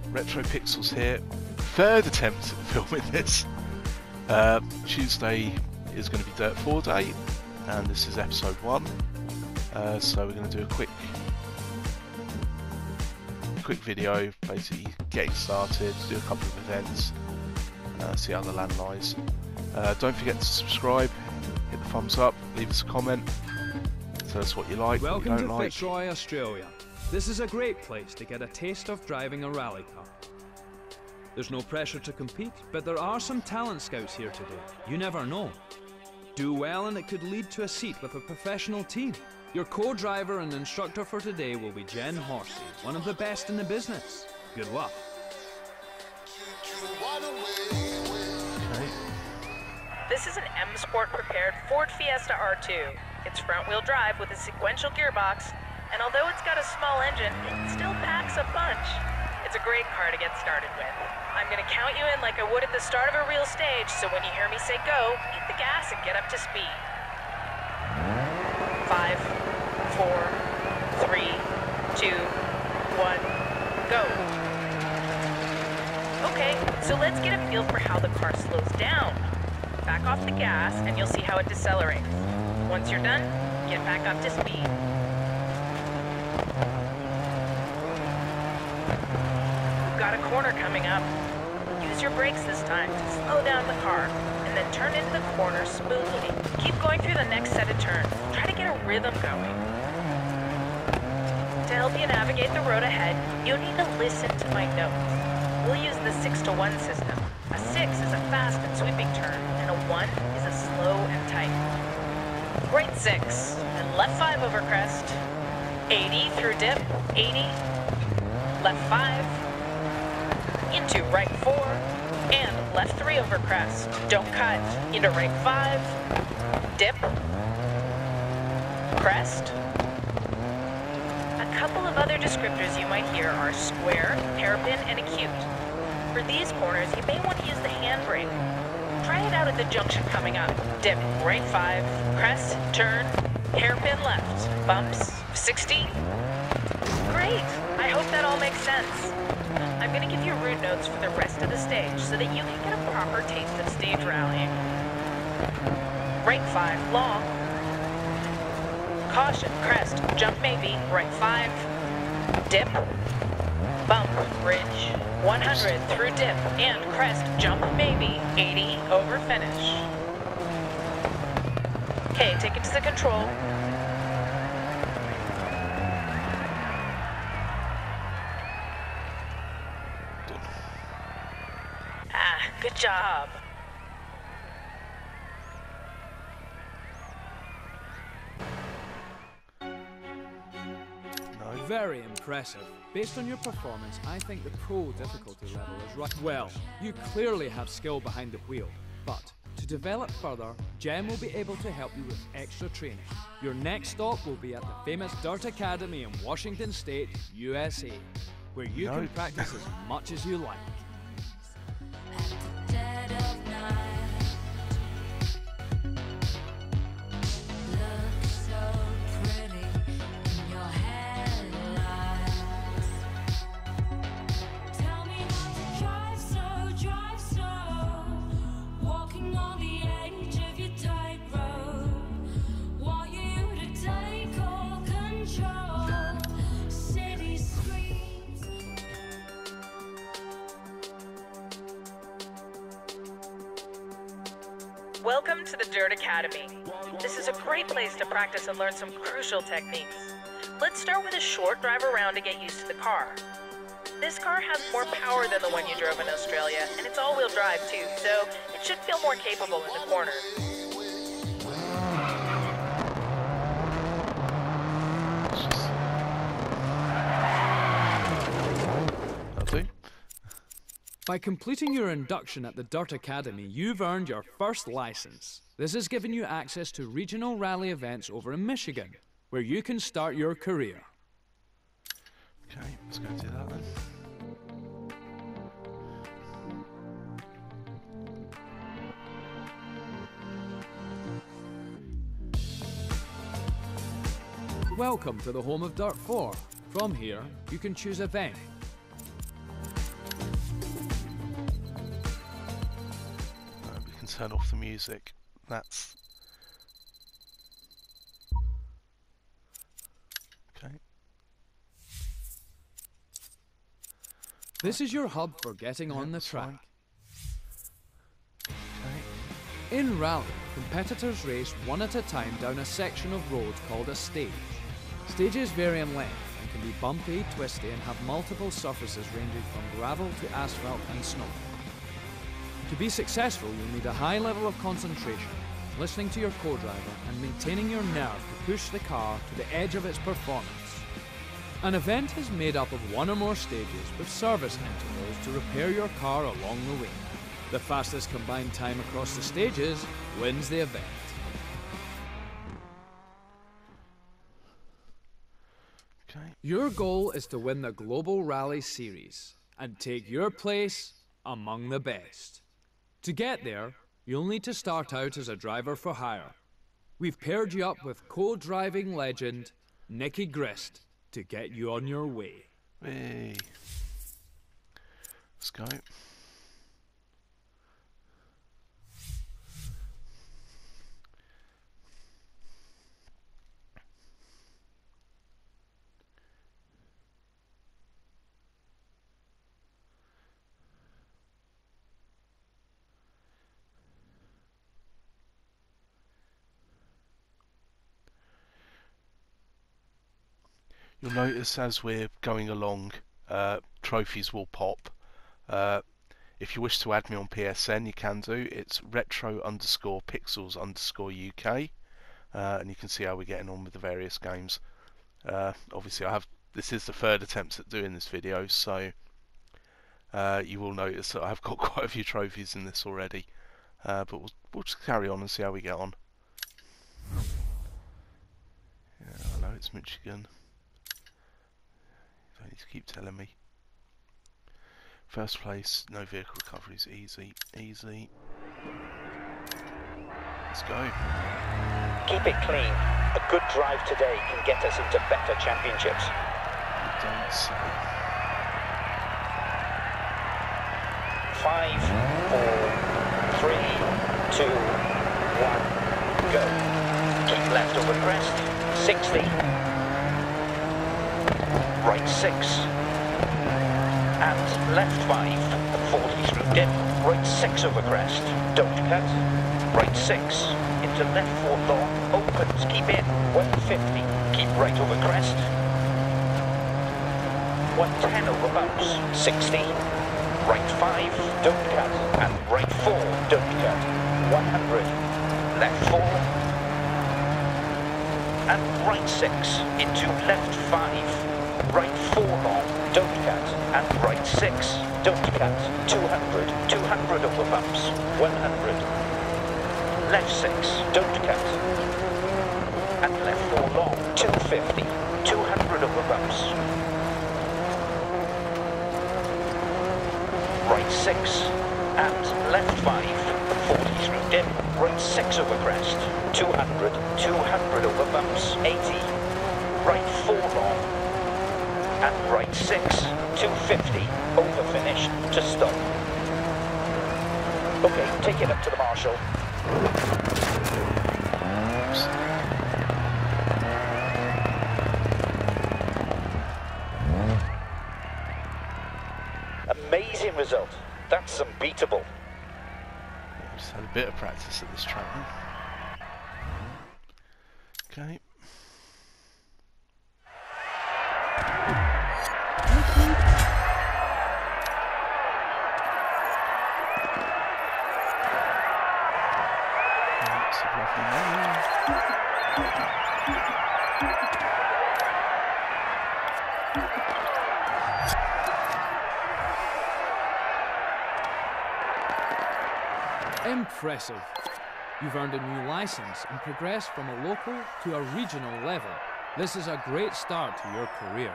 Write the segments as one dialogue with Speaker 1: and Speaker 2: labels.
Speaker 1: Retro Pixels here. Third attempt at filming this. Tuesday is going to be Dirt 4 day, and this is episode 1. So we're going to do a quick video, basically getting started, do a couple of events, see how the land lies. Don't forget to subscribe, hit the thumbs up, leave us a comment, tell us what you like,
Speaker 2: Welcome
Speaker 1: what you
Speaker 2: to
Speaker 1: don't like.
Speaker 2: Fitzroy, Australia. This is a great place to get a taste of driving a rally car. There's no pressure to compete, but there are some talent scouts here today. You never know. Do well and it could lead to a seat with a professional team. Your co-driver and instructor for today will be Jen Horsey, one of the best in the business. Good luck.
Speaker 1: Okay.
Speaker 3: This is an M Sport prepared Ford Fiesta R2. It's front-wheel drive with a sequential gearbox, and although it's got a small engine, it still packs a punch. It's a great car to get started with. I'm gonna count you in like I would at the start of a real stage, so when you hear me say go, hit the gas and get up to speed. 5, 4, 3, 2, 1, go. Okay, so let's get a feel for how the car slows down. Back off the gas and you'll see how it decelerates. Once you're done, get back up to speed. We've got a corner coming up. Use your brakes this time to slow down the car, and then turn into the corner smoothly. Keep going through the next set of turns. Try to get a rhythm going. To help you navigate the road ahead, you need to listen to my notes. We'll use the 6-to-1 system. A 6 is a fast and sweeping turn, and a 1 is a slow and tight. Right 6, and left 5 over crest. 80 through dip, 80. Left 5. Into right 4, and left 3 over crest. Don't cut. Into right 5, dip, crest. A couple of other descriptors you might hear are square, hairpin, and acute. For these corners, you may want to use the handbrake. Try it out at the junction coming up. Dip, right 5, crest, turn, hairpin left, bumps, 60. Great! I hope that all makes sense. I'm going to give you route notes for the rest of the stage so that you can get a proper taste of stage rallying. Right 5, long. Caution, crest, jump maybe, right 5. Dip. Bump, bridge. 100 through dip, and crest, jump maybe, 80 over finish. Okay, take it to the control. Good job.
Speaker 1: No.
Speaker 2: Very impressive. Based on your performance, I think the pro difficulty level is right. Well, you clearly have skill behind the wheel, but to develop further, Jen will be able to help you with extra training. Your next stop will be at the famous Dirt Academy in Washington State, USA, where you can practice as much as you like.
Speaker 3: Welcome to the Dirt Academy. This is a great place to practice and learn some crucial techniques. Let's start with a short drive around to get used to the car. This car has more power than the one you drove in Australia, and it's all-wheel drive too, so it should feel more capable in the corners.
Speaker 2: By completing your induction at the Dirt Academy, you've earned your first license. This has given you access to regional rally events over in Michigan, where you can start your career.
Speaker 1: Okay, let's go do that then.
Speaker 2: Welcome to the home of Dirt 4. From here, you can choose event.
Speaker 1: turn off the music. That's okay.
Speaker 2: This is your hub for getting on the
Speaker 1: that's
Speaker 2: track.
Speaker 1: fine. Okay.
Speaker 2: In rally, competitors race one at a time down a section of road called a stage. Stages vary in length and can be bumpy, twisty, and have multiple surfaces ranging from gravel to asphalt and snow. To be successful, you'll need a high level of concentration, listening to your co-driver and maintaining your nerve to push the car to the edge of its performance. An event is made up of one or more stages with service intervals to repair your car along the way. The fastest combined time across the stages wins the event.
Speaker 1: Okay.
Speaker 2: Your goal is to win the Global Rally Series and take your place among the best. To get there, you'll need to start out as a driver for hire. We've paired you up with co-driving legend Nicky Grist to get you on your way.
Speaker 1: Hey. Let's go. You'll notice as we're going along, trophies will pop. If you wish to add me on PSN, you can do. It's retro_pixels_UK, and you can see how we're getting on with the various games. Obviously, this is the third attempt at doing this video, so you will notice that I've got quite a few trophies in this already. But we'll just carry on and see how we get on. Yeah, I know it's Michigan. You don't need to keep telling me. First place, no vehicle recovery is easy. Easy. Let's go.
Speaker 4: Keep it clean. A good drive today can get us into better championships.
Speaker 1: You don't say.
Speaker 4: 5, 4, 3, 2, 1, go. Keep left over crest. 60. Right 6. And left 5, 40 through dip, right 6 over crest, don't cut, right 6, into left 4 long, opens, keep in, 150, keep right over crest, 110 over bumps, 60, right 5, don't cut, and right 4, don't cut, 100, left 4, and right 6, into left 5, right 4 long, don't cut, and right 6, don't cut, 200, 200 over bumps, 100, left 6, don't cut, and left 4 long, 250, 200 over bumps, right 6, and left 5, 40 through dip, right 6 over crest, 200, 200 over bumps, 80, right 4 long, and right 6, 250, over finish, to stop. Okay, take it up to the marshal. Amazing result. That's unbeatable.
Speaker 1: Just had a bit of practice at this track. Okay. That's a lovely name.
Speaker 2: Impressive. You've earned a new license and progressed from a local to a regional level. This is a great start to your career.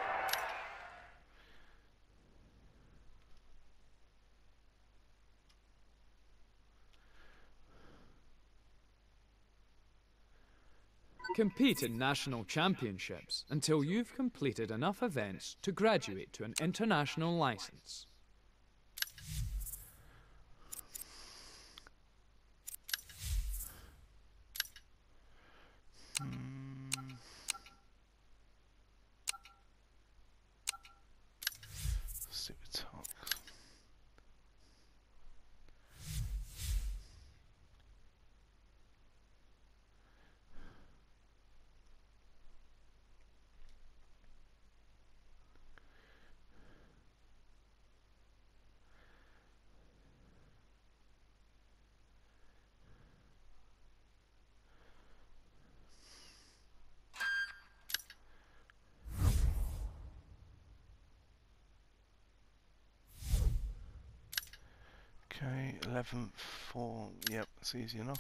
Speaker 2: Compete in national championships until you've completed enough events to graduate to an international license.
Speaker 1: 11.4. Yep, that's easy enough.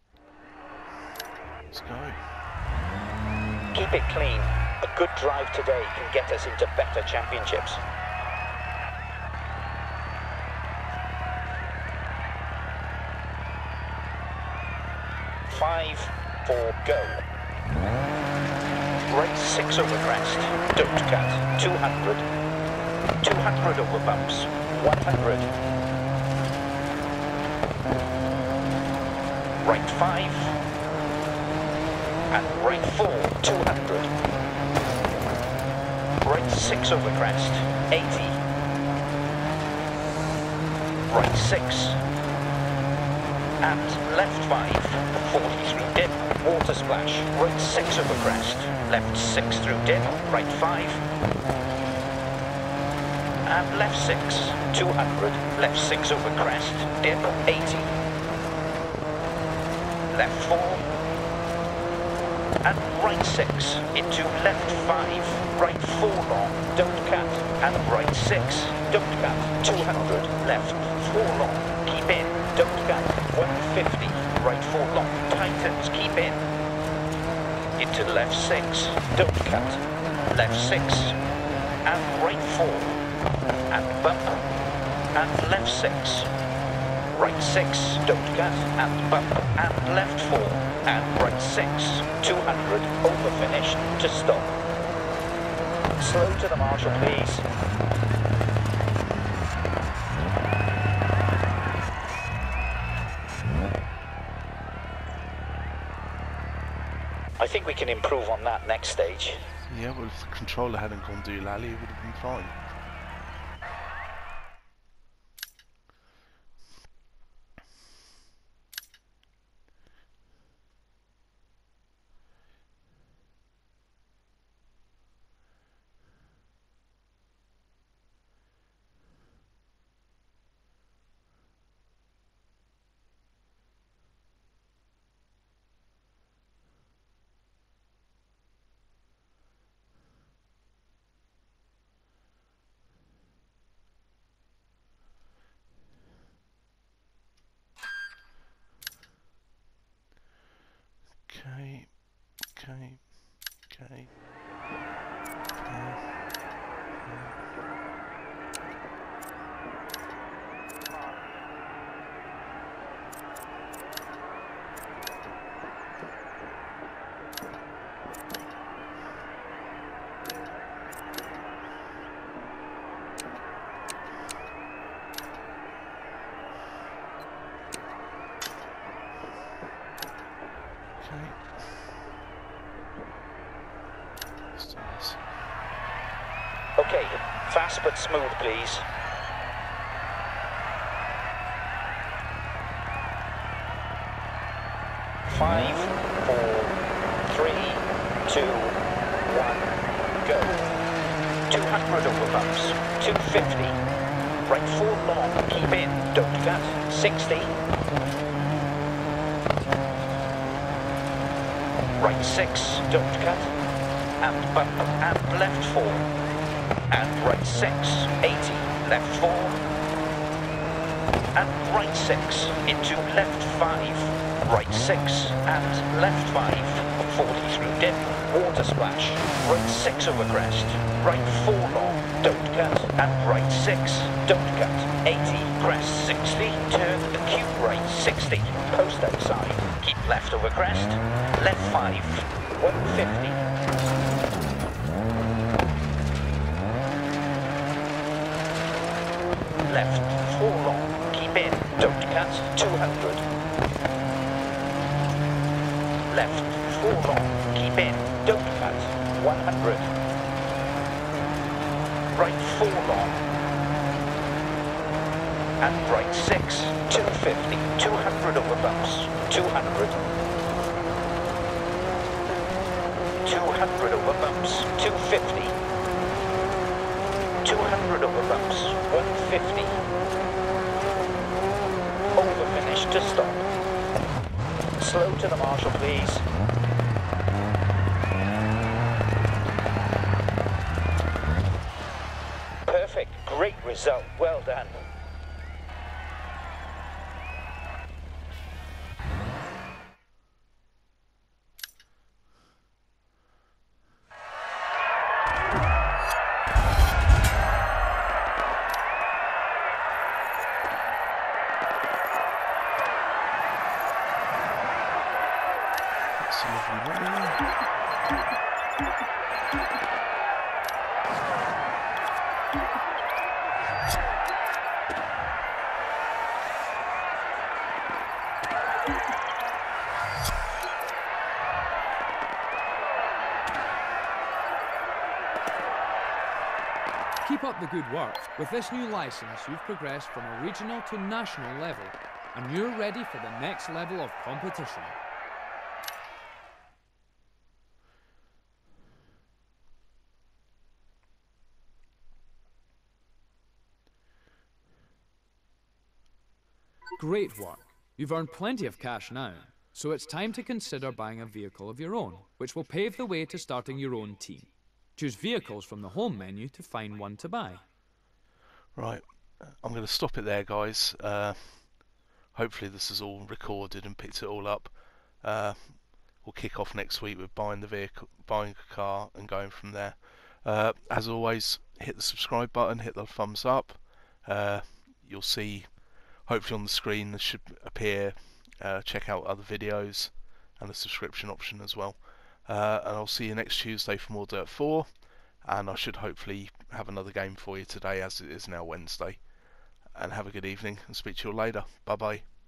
Speaker 1: Let's go.
Speaker 4: Keep it clean. A good drive today can get us into better championships. Five, 4, go. Right 6 over crest. Don't cut. 200. 200 over bumps. 100. Right 5. And right 4, 200. Right 6 over crest. 80. Right 6. And left 5, 43 dip, water splash, right 6 over crest, left 6 through dip, right 5, and left 6, 200, left 6 over crest, dip, 80, left 4, and right 6, into left 5, right 4 long, don't cut, and right 6, don't cut, 200, left 4 long, keep in, don't cut, 150, right 4 long, tightens, keep in, into left 6, don't cut, left 6, and right 4, and bump, and left 6, right 6, don't cut, and bump, and left 4, and right 6, 200, over finish, to stop. Slow to the marshal, please. I think we can improve on that next stage.
Speaker 1: Yeah, well, if the controller hadn't gone doolally, it would have been fine. Okay.
Speaker 4: Okay, fast but smooth, please. Five, 4, 3, 2, 1, go. 200 over bumps, 250. Right 4 long, keep in, don't cut, 60. Right 6, don't cut, and bump, and left 4. And right 6, 80, left 4, and right 6, into left 5, right 6, and left 5, 40 through dip, water splash, right 6 over crest, right 4 long, don't cut, and right 6, don't cut, 80, crest 60, turn acute right 60, post outside, keep left over crest, left 5, 150, left 4 long, keep in, don't cut, 200. Left 4 long, keep in, don't cut, 100. Right 4 long. And right 6, 250, 200 over bumps, 200. 200 over bumps, 250. 200 over bumps, 150. Over finish to stop. Slow to the marshal, please. Perfect, great result, well done.
Speaker 2: Keep up the good work. With this new license, you've progressed from a regional to national level, and you're ready for the next level of competition. Great work. You've earned plenty of cash now, so it's time to consider buying a vehicle of your own, which will pave the way to starting your own team. Choose vehicles from the home menu to find one to buy.
Speaker 1: Right, I'm going to stop it there, guys. Hopefully this is all recorded and picked it all up. We'll kick off next week with buying the vehicle, buying a car, and going from there. As always, hit the subscribe button, hit the thumbs up. You'll see, hopefully on the screen, this should appear. Check out other videos and the subscription option as well. And I'll see you next Tuesday for more Dirt 4, and I should hopefully have another game for you today, as it is now Wednesday. And have a good evening, and speak to you all later. Bye bye.